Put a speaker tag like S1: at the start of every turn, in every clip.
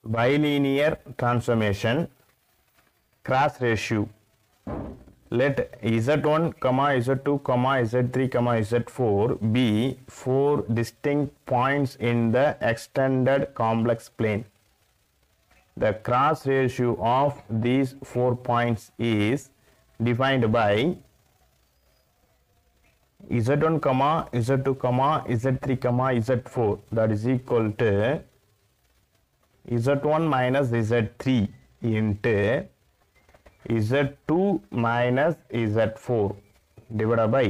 S1: bilinear transformation cross ratio. Let z1 comma z2 comma z3 comma z4 be four distinct points in the extended complex plane. The cross ratio of these 4 points is defined by z1 comma z2 comma z3 comma z4, that is equal to z1 minus z3 into z2 minus z4 divided by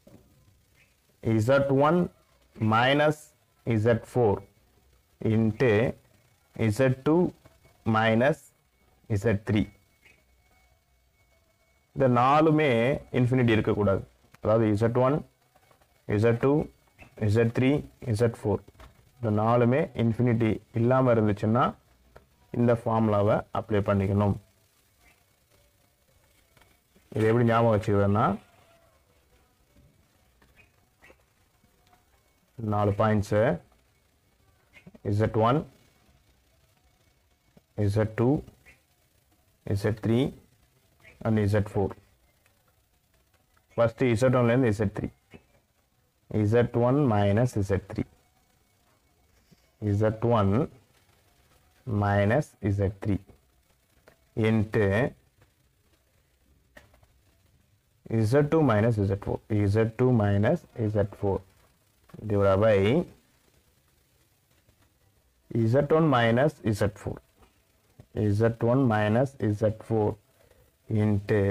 S1: z1 minus z4 into z2 minus z3. இந்த நாலுமே infinity இருக்கக்கூடாது. அதாவது z1 z2 z3 z4 இந்த நாலுமே infinity இல்லாமல் இருந்துச்சுன்னா இந்த ஃபார்முலாவை அப்ளை பண்ணிக்கணும். இது எப்படி ஞாபகம் வச்சுக்கிறதுன்னா 4 points z1 z2 z3 and z4. First z1லேருந்து z3 z1 minus z3 z1 minus z3 into z2 minus z4 z2 minus z4 divided by z1 minus z4 z1 minus z4 into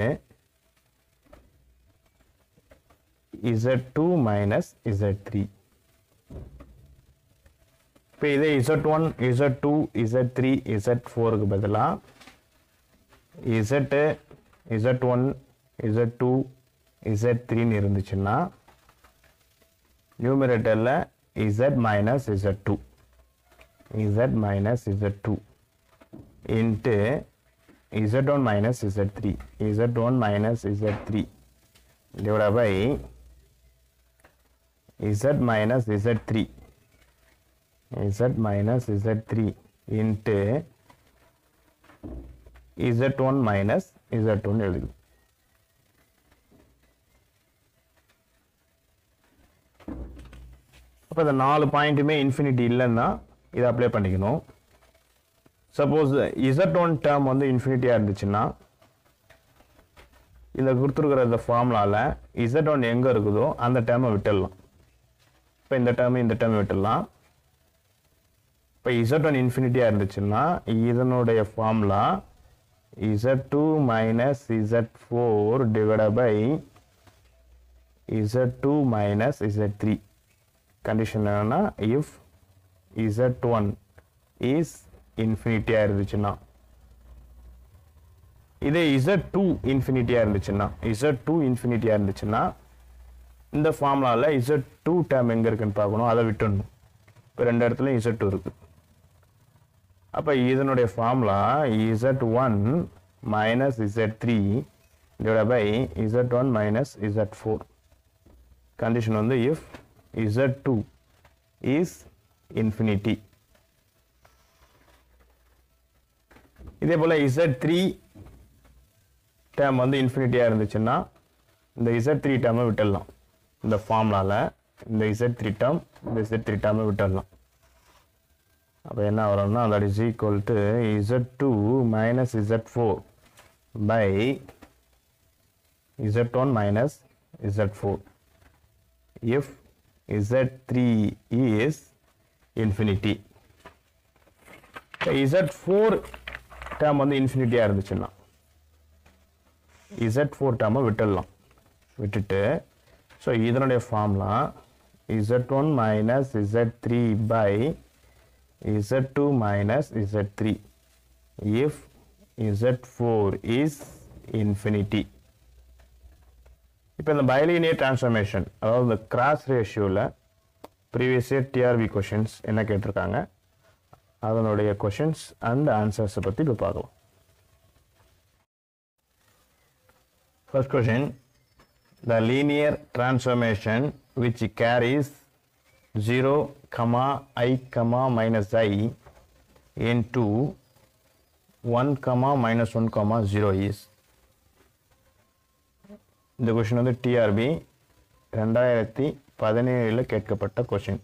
S1: z2 minus z3. இப்போ இதே z1 z2 z3 z4 க்கு பதிலா z1 z2 z3 ன்னு இருந்துச்சுன்னா நியூமரேட்டர்ல z minus z2 into z1 minus z3 minus z3 divided by z minus z3 into z1 minus z2 எழுதுது. அப்போ இந்த 4 பாயிண்ட்டுமே infinity இல்லைன்னா இதை அப்ளை பண்ணிக்கணும். சப்போஸ் z1 டேர்ம் வந்து இன்ஃபினிட்டியாக இருந்துச்சுன்னா இந்த கொடுத்துருக்கிற இந்த ஃபார்முலாவில் z1 எங்கே இருக்குதோ அந்த டேர்மை விட்டுடலாம். இப்போ இந்த டேர்மை விட்டுடலாம். இப்போ z1 இன்ஃபினிட்டியாக இருந்துச்சுன்னா இதனுடைய formula z2 minus z4 divided by z2 minus z3. Condition என்னன்னா இஃப் z1 இஸ் இன்ஃபினிட்டியாக இருந்துச்சுன்னா. இதே z2 இன்ஃபினிட்டியாக இருந்துச்சுன்னா இந்த ஃபார்முலாவில் z2 டேர்ம் எங்கே இருக்குன்னு பார்க்கணும், அதை விட்டுடணும். இப்போ ரெண்டு இடத்துலையும் z2 இருக்குது. அப்போ இதனுடைய formula z1 minus z3 divided by z1 minus z4. Condition வந்து இஃப் z2 is infinity. இதே போல் z3 டேர்ம் வந்து இன்ஃபினிட்டியாக இருந்துச்சுன்னா இந்த z3 டேர்மை விட்டுடலாம். இந்த ஃபார்முலாவில் இந்த z3 டேர்மை விட்டுடலாம். அப்போ என்ன வரும்னா that is equal to z2 minus z4 by z1 minus z4 if z3 is infinity. z4 term வந்து இன்ஃபினிட்டியாக இருந்துச்சுன்னா z4 டேர்மை விட்டுட்டு ஸோ இதனுடைய formula z1 minus z3 by z2 minus z3 if z4 is infinity. இப்போ இந்த bilinear transformation அதாவது இந்த கிராஸ் ரேஷியோவில் ப்ரீவியஸ் இயர் டிஆர்பி கொஷின்ஸ் என்ன கேட்டிருக்காங்க அதனுடைய கொஷின்ஸ் அண்ட் ஆன்சர்ஸை பற்றி இப்போ பார்க்கலாம். First question, the linear transformation which carries 0, I, minus I into 1 comma minus 1 comma 0 is. இந்த கொஸ்டின் வந்து டிஆர்பி 2017 கேட்கப்பட்ட கொஸ்டின்.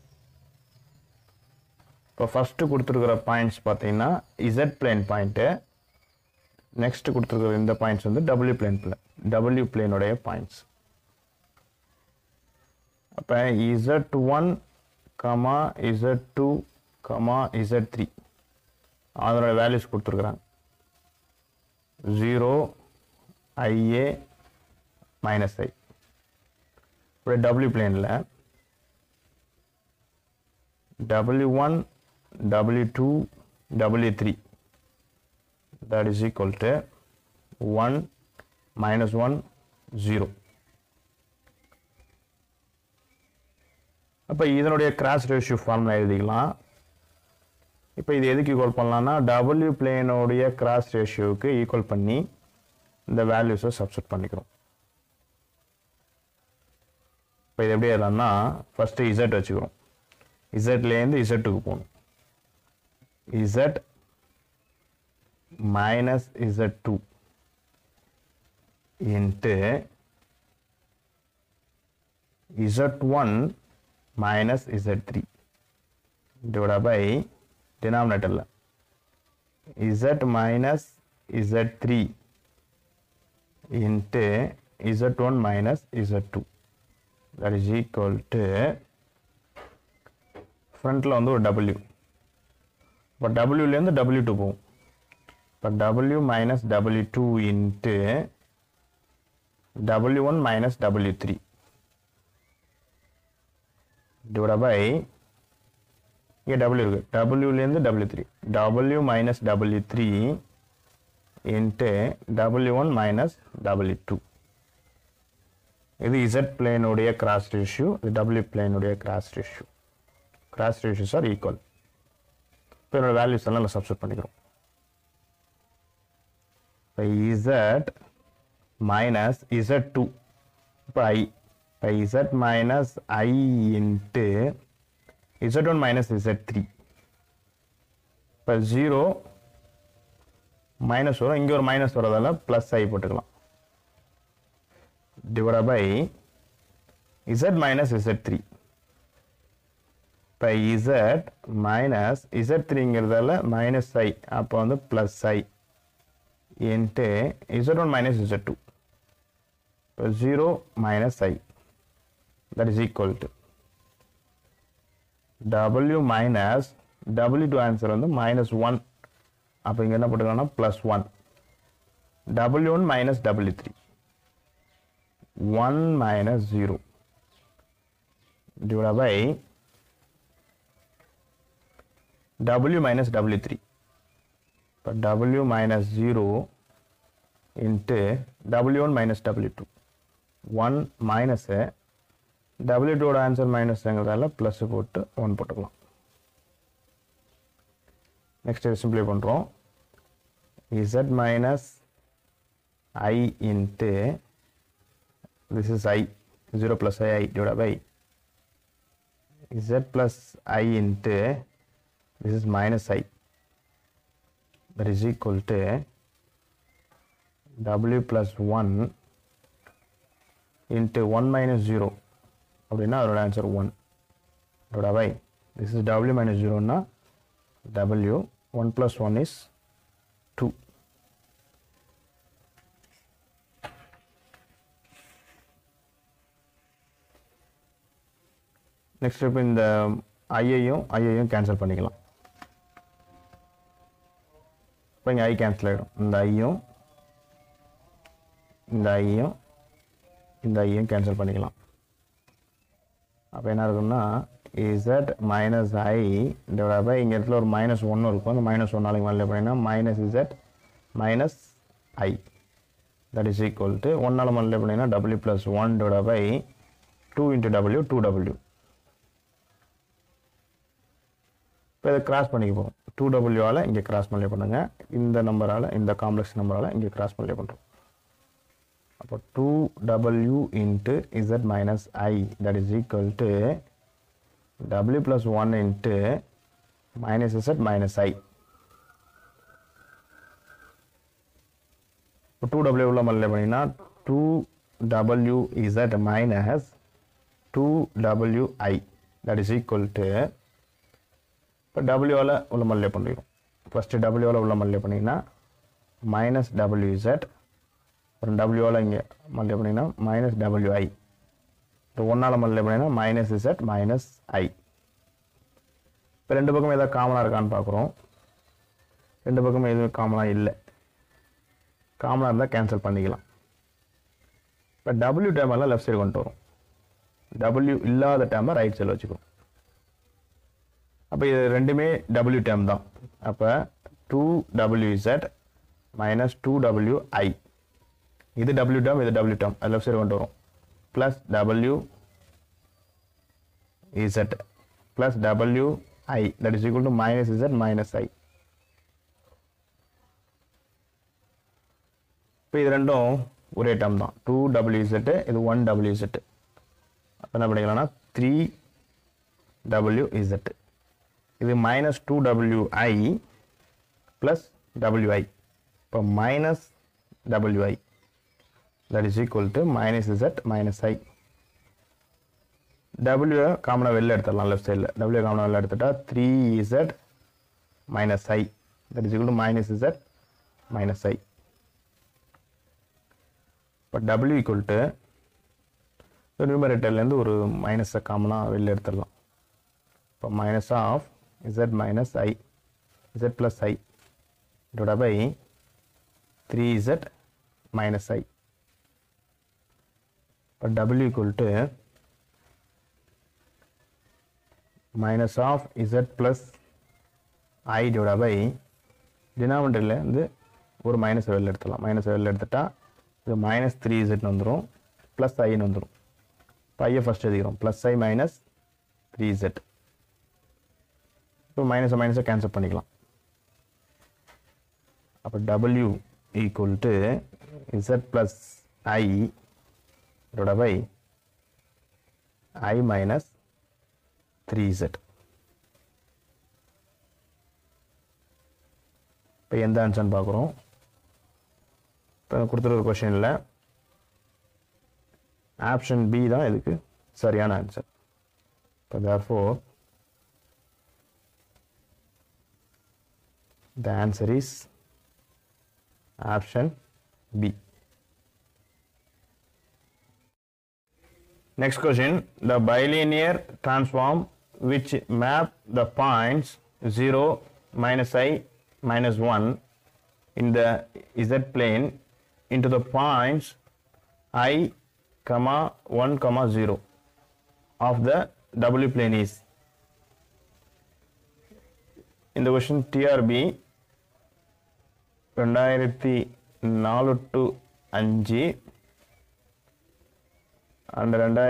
S1: இப்போ ஃபஸ்ட்டு கொடுத்துருக்கிற பாயிண்ட்ஸ் பார்த்தீங்கன்னா இசட் பிளேன் பாயிண்ட்டு, நெக்ஸ்ட் கொடுத்துருக்கிற இந்த பாயிண்ட்ஸ் வந்து டபிள்யூ பிளேனுடைய பாயிண்ட்ஸ். அப்போ Z1 comma Z2 comma Z3 அதோட வேல்யூஸ் கொடுத்துருக்குறாங்க. 0 IA மைனஸ் I. இப்போ டபிள்யூ பிளேனில் W1 W2 W3 that is equal to 1 minus 1 0. அப்போ இதனுடைய கிராஸ் ரேஷியோ ஃபார்முலா எழுதிக்கலாம். இப்போ இது எதுக்கு ஈக்குவல் பண்ணலாம்னா டபிள்யூ பிளேனோடைய கிராஸ் ரேஷியோவுக்கு ஈக்குவல் பண்ணி இந்த வேல்யூஸை சப்ஸ்டிட் பண்ணிக்கிறோம். இப்போ இது எப்படி எழுதலாம்னா ஃபஸ்ட்டு இசட் வச்சுக்கிறோம். இசட்லேருந்து இசட்டுக்கு போகணும். Z minus Z2 into Z1 minus Z3 divided by denominator Z minus Z3 into Z1 minus Z2 that is equal to front வந்து ஒரு W. இப்போ Wலேருந்து W2 போகும். இப்போ W minus W2 into W1 minus W3 divided by இங்கே W இருக்கு, Wலேருந்து W3 W minus W3 into W1 minus W2. இது Z பிளேனுடைய cross ratio, இது W பிளேனுடைய cross ratio. Cross ratios are equal. இப்போ என்னோட வேல்யூஸ் எல்லாம் சப்ஸ்டிட் பண்ணிக்கிறோம். இப்போ Z minus Z2 இப்போ I. இப்போ Z minus I into Z1 minus Z3. இப்போ 0 மைனஸ் வரும், இங்கே ஒரு மைனஸ் வரதால ப்ளஸ் I போட்டுக்கலாம். Divide by Z minus Z3. இப்போ Z minus Z3ங்கிறதால மைனஸ் I, அப்போ வந்து plus I into Z1 minus Z2. இப்போ 0 minus I that is equal to W minus W2 answer வந்து minus 1. அப்போ இங்கே என்ன போட்டுக்கலாம்னா plus 1. W1 minus W3 1 minus 0 divided by W minus W3. இப்போ W minus 0 into W1 minus W2 1 minus W2 ஓட answer மைனஸ்ங்கிறதால plus போட்டு 1 போட்டுக்கலாம். Next இது சிம்பிளை பண்ணுறோம். Z minus I into this is I 0 plus I divided by Z plus I into this is minus I that is equal to W plus 1 into 1 minus 0 அப்படின்னா அதோட answer 1 divided by this is W minus 0 னா W 1 plus 1 is 2. Next இப்போ இந்த ஐயையும் cancel பண்ணிக்கலாம். இப்போ இங்கே I cancel ஆகிடும். இந்த ஐயும் கேன்சல் பண்ணிக்கலாம். அப்போ என்ன இருக்குன்னா Z minus I divided by இங்கே இடத்துல ஒரு மைனஸ் 1 இருக்கும். அந்த மைனஸ் 1 நாளைக்கு மல்டிப்ளை பண்ணிங்கன்னா minus Z minus I that is equal to 1 நாள் மல்டிப்ளை பண்ணிங்கன்னா W plus 1 divided by 2 into W 2W. இப்போ இதை கிராஸ் பண்ணிக்க போகும். 2W இங்கே கிராஸ் மல்டிப்ளை பண்ணுங்க. இந்த நம்பரால், இந்த காம்ப்ளெக்ஸ் நம்பரால் இங்கே கிராஸ் மல்டிப்ளை பண்ணுறோம். அப்போ 2W into Z minus I that is equal to W plus 1 into minus Z minus I 2w உள்ள மல்டிப்ளை பண்ணினா 2wz minus 2wi that is equal to இப்போ w ஆல உள்ள மல்டிப்ளை பண்ணிடுவோம். ஃபர்ஸ்ட் w ஆல உள்ள மல்டிப்ளை பண்ணினா minus wz அப்புறம் w ஆல இங்கே மல்டிப்ளை பண்ணினா minus wi இந்த 1 ஆல மல்டிப்ளை பண்ணினா minus z minus I. இப்போ ரெண்டு பக்கம் ஏதாவது காமனாக இருக்கான்னு பார்க்குறோம். ரெண்டு பக்கம் எதுவும் காமனாக இல்லை. காமனாக இருந்தால் கேன்சல் பண்ணிக்கலாம். இப்போ w டேர்ம் எல்லாம் லெஃப்ட் சைடு கொண்டு வரும். w இல்லாத டேர்மை ரைட் சைடில் வச்சுக்கிறோம். அப்போ இது ரெண்டுமே w டேர்ம் தான். அப்போ 2wz மைனஸ் 2wi இது w டேர்ம் இது w டேர்ம் அது லெஃப்ட் சைடு கொண்டு வரும். Plus wz plus wi that is equal to minus z minus I. இப்போ இது ரெண்டும் ஒரே டேர்ம் தான். 2wz இது 1wz அப்போ என்ன பண்ணிக்கலாம்னா 3wz இது minus 2wi plus wi இப்போ minus wi that is equal to minus z minus I. w காமனாக வெளில எடுத்துடலாம். லெஃப்ட் சைடில் w காமனாக வெளில எடுத்துட்டா 3z minus I that is equal to minus z minus I. இப்போ w equal to நியூமரேட்டர்லேருந்து ஒரு மைனஸை காமனாக வெளில எடுத்துடலாம். இப்போ minus of z minus I z plus I divided by 3z minus I. இப்போ w equal to minus of z plus I divided by denominatorல இருந்து ஒரு மைனஸ் வெளில எடுத்துடலாம். மைனஸ் வெளில எடுத்துட்டா இது மைனஸ் 3z வந்துடும் ப்ளஸ் ஐன்னு வந்துடும். இப்போ ஐயை ஃபஸ்ட் எழுதிக்கிறோம். Plus I minus 3z. இப்போ மைனஸை கேன்சல் பண்ணிக்கலாம். அப்போ w equal to z plus I divided by I minus 3z. இப்போ எந்த ஆன்சர்னு பார்க்குறோம். இப்போ கொடுத்துருக்க கொஷனில் ஆப்ஷன் பி தான் இதுக்கு சரியான ஆன்சர். இப்போ therefore the answer is option B. Next question, the bilinear transform which map the points 0, minus I, minus 1 in the z plane into the points I, 1, 0 of the w plane is. In the question TRB 2004 to 5 and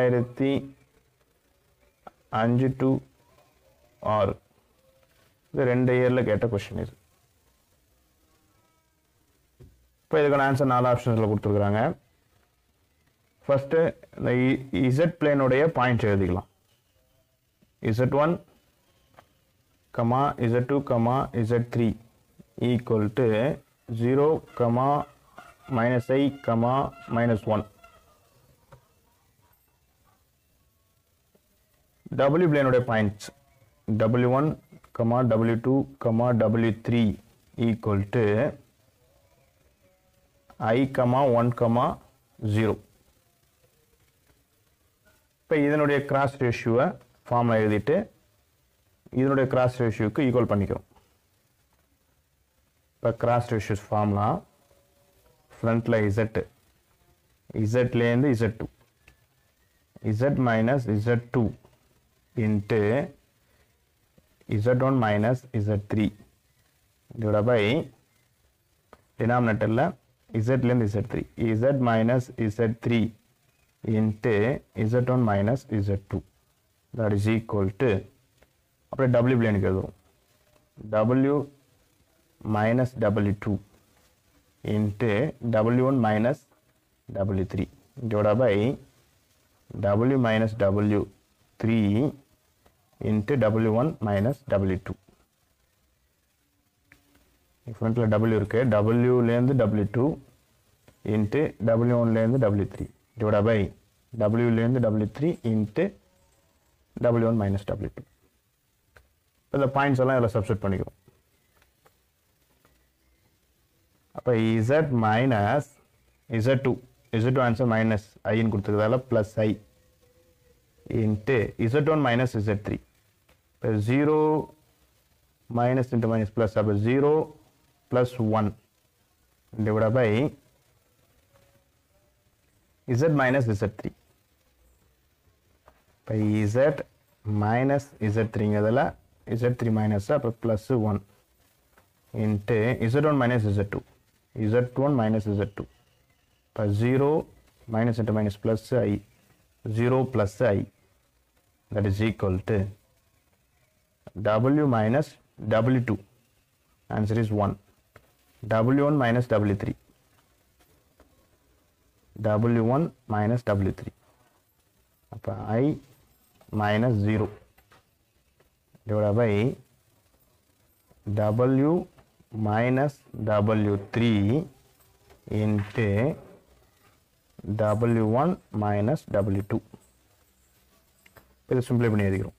S1: 2005 to 6 இது 2 இயரில் கேட்ட question இது. இப்போ இதுக்கான answer 4 ஆப்ஷன்ஸில் கொடுத்துருக்குறாங்க. First இந்த Z பிளேனுடைய points எழுதிக்கலாம். z1, z2, z3 equal to 0, minus I, minus 1. W plane points W1, W2, W3 equal to I, 1, 0. இப்போ இதனுடைய கிராஸ் ரேஷியோவை ஃபார்முலா எழுதிட்டு இதனுடைய கிராஸ் ரேஷியோக்கு ஈக்குவல் பண்ணிக்கிறோம். இப்போ கிராஸ் ரேஷியோஸ் ஃபார்முலா ஃப்ரண்ட்டில் இசட்லேருந்து z2 z minus z2 into z1 minus z3 divided by denominatorல z-லேருந்து z3 z minus z3 into z1 minus z2 that is equal to அப்படியே w பிளேனுக்கு எழுதுவோம். w minus w2 into w1 minus w3 divided by w minus w3 into w1 minus w2. ஃப்ரண்ட்டில் w இருக்கு. w லேருந்து w2 into W1லேருந்து W3 divide by Wலேருந்து W3 into W1 minus W2. இப்போ இந்த points எல்லாம் இதில் சப்ஸ்டிட் பண்ணிக்கிறோம். அப்போ Z minus Z2 answer minus ஐன்னு கொடுத்துருக்கதால plus I into Z1 minus Z3. இப்போ 0 மைனஸ் இன்ட்டு மைனஸ் ப்ளஸ், அப்போ 0 plus 1 divided by Z minus Z3. by Z minus Z3 ங்கிறதுல Z3 minus அப்போ plus 1 into Z1 minus Z2. Z1 minus Z2. இப்போ 0 minus into minus plus I. 0 plus I. That is equal to W minus W2. Answer is 1. W1 minus W3. W1 minus W3. அப்போ I minus 0 divided by W minus W3 into W1 minus W2. இது சிம்பிளை பண்ணி எழுதிக்கிறோம்.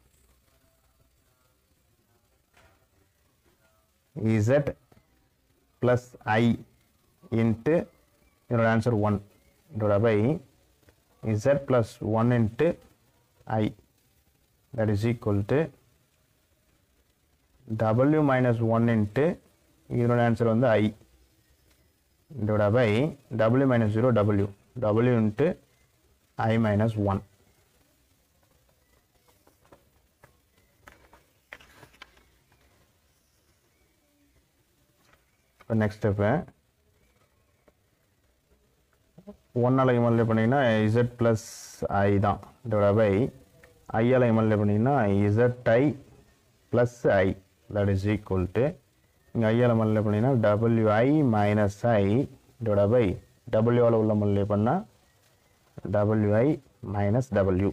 S1: Z plus I into your answer 1 divided by Z plus 1 into I, that is equal to W minus 1 into your answer on the I divided by W minus 0 W into I minus 1. Next step 1 ஆல் multiply பண்ணிங்கன்னா Z plus I தான் divided by I ஆல் multiply பண்ணிங்கன்னா ZI plus I, that is equal to இங்கே I ஆல் multiply பண்ணிங்கன்னா WI minus I divided by W ஆல் உள்ள மல்டிப்ளை பண்ணால் WI minus W.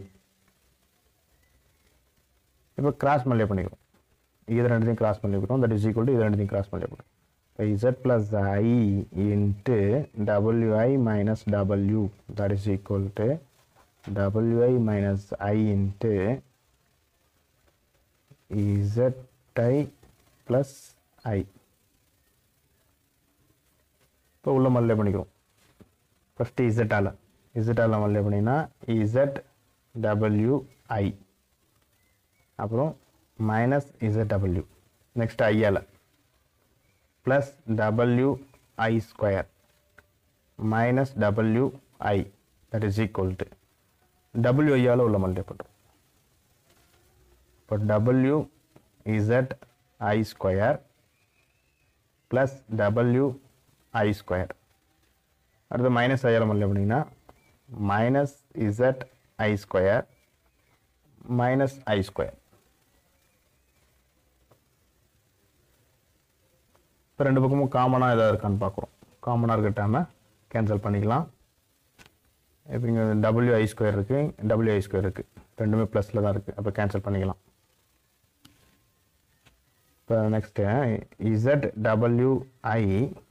S1: இப்போ கிராஸ் மல்டிப்ளை பண்ணிக்கிறோம். இது ரெண்டுத்தையும் கிராஸ் பண்ணிக்கிறோம், that is equal to இது ரெண்டுத்தையும் கிராஸ் மல்டிப்ளை பண்ணுறோம். Z plus I into WI minus W, that is equal to WI minus I into ZI plus I. இப்போ உள்ள மல்டிப்ளை பண்ணிக்கிறோம். ஃபர்ஸ்ட் Z ஆல் மல்டிப்ளை பண்ணினா ZWI, அப்புறம் மைனஸ் ZW, நெக்ஸ்ட் I ஆல் plus WI square minus WI, that is equal to WI ஆல் உள்ள multiply பண்ணுறோம். இப்போ WZI square plus WI square, அடுத்து மைனஸ் ஐ ஆல் மல்டிப்ளை பண்ணிங்கன்னா minus ZI square minus I square. இப்போ ரெண்டு பக்கமும் காமனாக எதாவது இருக்கான்னு பார்க்குறோம். காமனாக இருக்கட்டாம கேன்சல் பண்ணிக்கலாம். இப்போ இங்கே WI ஸ்கொயர் இருக்குது, WI ஸ்கொயர் இருக்குது, ரெண்டுமே ப்ளஸில் தான் இருக்குது. அப்போ கேன்சல் பண்ணிக்கலாம். இப்போ next ZWI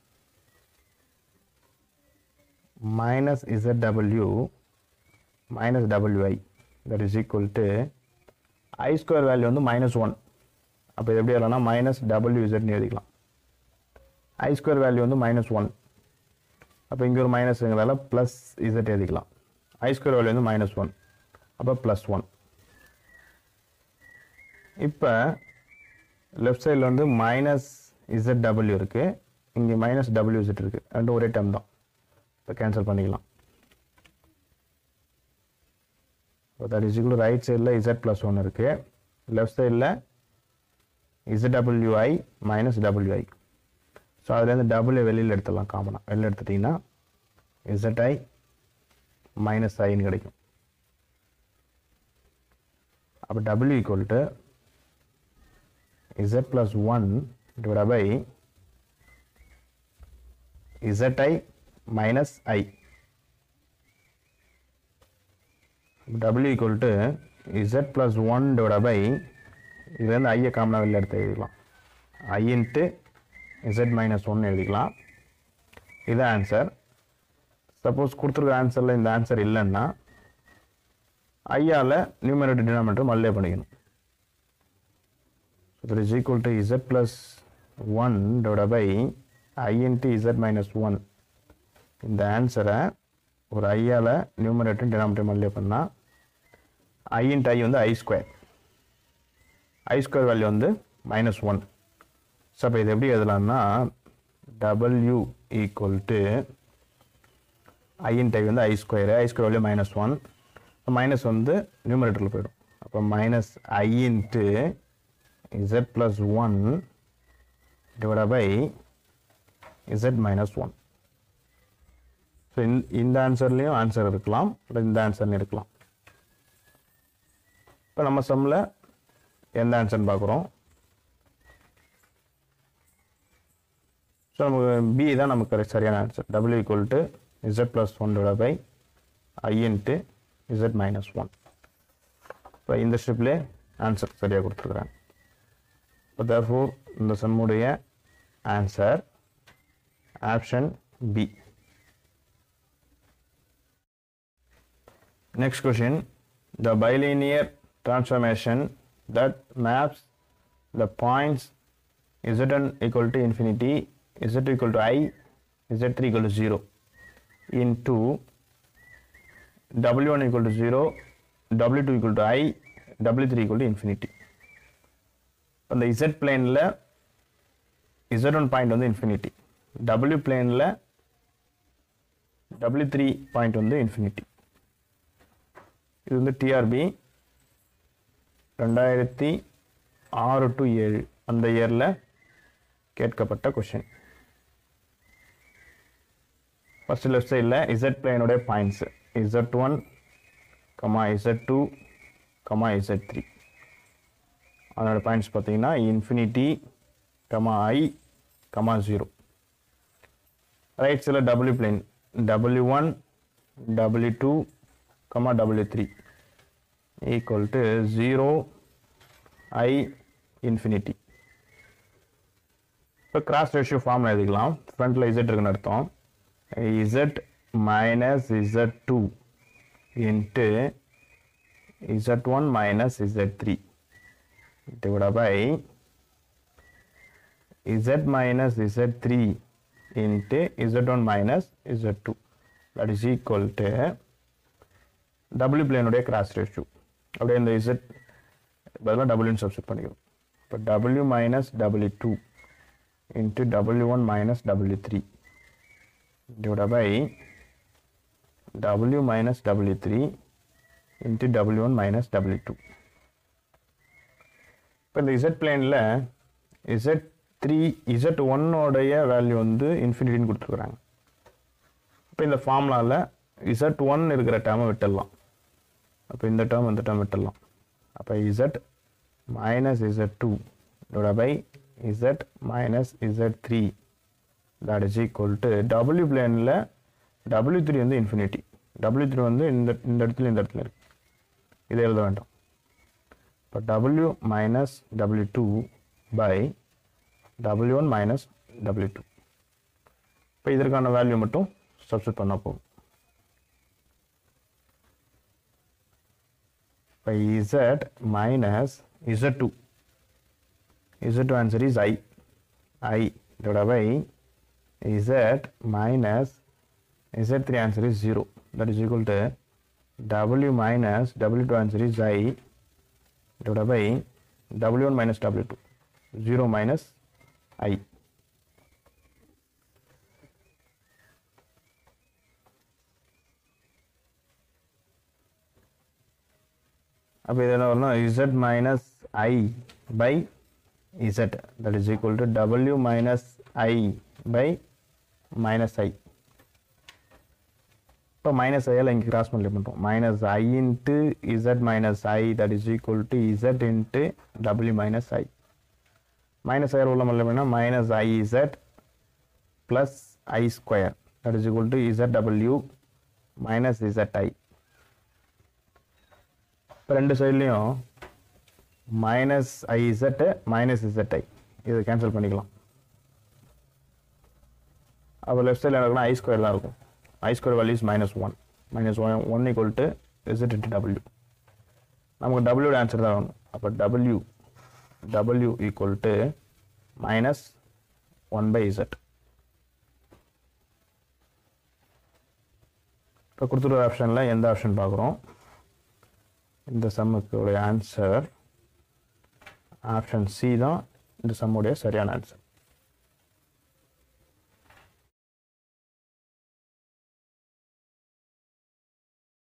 S1: minus ZW minus WI, that is equal to I square value வந்து -1. அப்போ இது எப்படி எழுதலாம்னா மைனஸ் WZன்னு எழுதிக்கலாம். I ஸ்கொயர் வேல்யூ வந்து -1, அப்போ இங்கே ஒரு மைனஸ்ங்கிறதால ப்ளஸ் Z எழுதிக்கலாம். I ஸ்கொயர் வேல்யூ வந்து -1, அப்போ +1. இப்போ லெஃப்ட் சைடில் வந்து மைனஸ் ZW இருக்குது, இங்கே மைனஸ் WZ இருக்குது, ரெண்டும் ஒரே டைம் தான். இப்போ கேன்சல் பண்ணிக்கலாம். இப்போ தட் இஸ் ஈக்குவல் ரைட் சைடில் Z + 1 இருக்குது, லெஃப்ட் சைடில் ZWI மைனஸ் WI. ஸோ அதுலேருந்து டபுளை வெளியில் எடுத்துடலாம். காமனாக வெளியில் எடுத்துட்டிங்கன்னா ZI மைனஸ் ஐன்னு கிடைக்கும். அப்போ W equal to Z + 1 divided by ZI minus I. W equal to Z + 1 divided by இதுலேருந்து ஐயை காமனாக வெளியில் எடுத்து எழுதிக்கலாம். I into Z minus 1 எழுதிக்கலாம். இது ஆன்சர். சப்போஸ் கொடுத்துருக்க ஆன்சரில் இந்த ஆன்சர் இல்லைன்னா ஐயால் நியூமரேட்டர் டினாமினேட்டர் மல்லே பண்ணிக்கணும். So that is equal to z plus 1 divided by I into z minus 1. இந்த ஆன்சரை ஒரு ஐயால் நியூமரேட்டர் டினாமினேட்டர் மல்லே பண்ணால் I into I வந்து I square, I square value வந்து -1. ஸோ அப்போ இது எப்படி எழுதலாம்னா W equal to I into I வந்து I ஸ்கொயர் வேல்யூ -1, மைனஸ் வந்து நியூமரேட்டரில் போயிடும். அப்போ minus I into z plus 1 divided by z minus 1. So இந்த ஆன்சர்லேயும் ஆன்சர் இருக்கலாம், இந்த ஆன்சர்னு எடுக்கலாம். இப்போ நம்ம சம்மில் எந்த ஆன்சர்னு பார்க்குறோம். ஸோ நமக்கு பி தான் நமக்கு சரியான answer. W equal to z plus 1 divided by I into z minus 1. இப்போ இந்த ஸ்டெப்லேயே ஆன்சர் சரியாக கொடுத்துருக்குறாங்க. இப்போ therefore இந்த சம்முடைய answer option B. Next question, the bilinear transformation that maps the points z1 equal to infinity, z2 equal to I, z3 equal to 0 into w1 equal to 0, w2 equal to I, w3 equal to infinity. அந்த z பிளேனில் z1 point வந்து infinity, w பிளேனில் w3 point வந்து infinity. இது வந்து TRP 2006 to 7 அந்த இயரில் கேட்கப்பட்ட கொஷின். ஃபர்ஸ்ட் லெஃப்ட் சைடில் z பிளேனுடைய பாயிண்ட்ஸு z1, z2, z3 அதனோட பாயிண்ட்ஸ் பார்த்தீங்கன்னா இன்ஃபினிட்டி, I, 0. ரைட் சைடில் w plane w1, w2, w3 equal to 0, I, infinity. இப்போ கிராஸ் ரேஷியோ ஃபார்மில் எழுதிக்கலாம். ஃப்ரண்ட்டில் z இருக்குன்னு அர்த்தம். z minus z2 into z1 minus z3 divided by z minus z3 into z1 minus z2, that is equal to w பிளேனுடைய cross ratio. அப்படியே இந்த z பதிலாக w சப்ஸ்டிட் பண்ணிக்கிறோம். இப்போ w minus w2 into w1 minus w3 divided by w minus w3 into w1 minus w2. இப்போ இந்த z பிளேனில் z1 உடைய வேல்யூ வந்து இன்ஃபினிட்டின்னு கொடுத்துருக்குறாங்க. இப்போ இந்த ஃபார்முலாவில் z1 இருக்கிற டேர்மை விட்டுடலாம். அப்போ இந்த டேர்ம் விட்டுடலாம். அப்போ z minus z2 divided by z minus z3, that is equal to w பிளேனில் w3 வந்து இன்ஃபினிட்டி, w3 வந்து இந்த இடத்துல இருக்கு, இதை எழுத வேண்டாம். இப்போ w minus w2 by w1 minus w2. இப்போ இதற்கான வேல்யூ மட்டும் சப்ஸ்டிட் பண்ண போகும். இப்போ z minus z2 answer is I divided by z minus z3 answer is 0, that is equal to w minus w2 answer is I divided by w1 minus w2, 0 minus I. அப்போ இது என்ன வரணும், z minus I by z, that is equal to w minus I by minus I. இப்போ minus ஐயில் இங்கே cross multiply பண்ணுறோம். மைனஸ் I into z minus I, that is equal to z into w minus I. Minus ஐயில் உள்ள multiply பண்ணால் minus IZ plus I square, that is equal to ZW minus ZI. இப்போ ரெண்டு சைட்லேயும் மைனஸ் IZ மைனஸ் ZI இதை cancel பண்ணிக்கலாம். அப்போ left சைடில் என்ன இருக்குன்னா I ஸ்கொயர் தான் இருக்கும். I square value is -1. -1 equal to z into w. நமக்கு w ஓட ஆன்சர் தான் வேணும். அப்போ w equal to -1 by z. இப்போ கொடுத்துருக்க ஆப்ஷனில் எந்த ஆப்ஷன் பார்க்குறோம்? இந்த சம்முக்கு ஆன்சர் ஆப்ஷன் சி தான் இந்த சம்முடைய சரியான ஆன்சர்.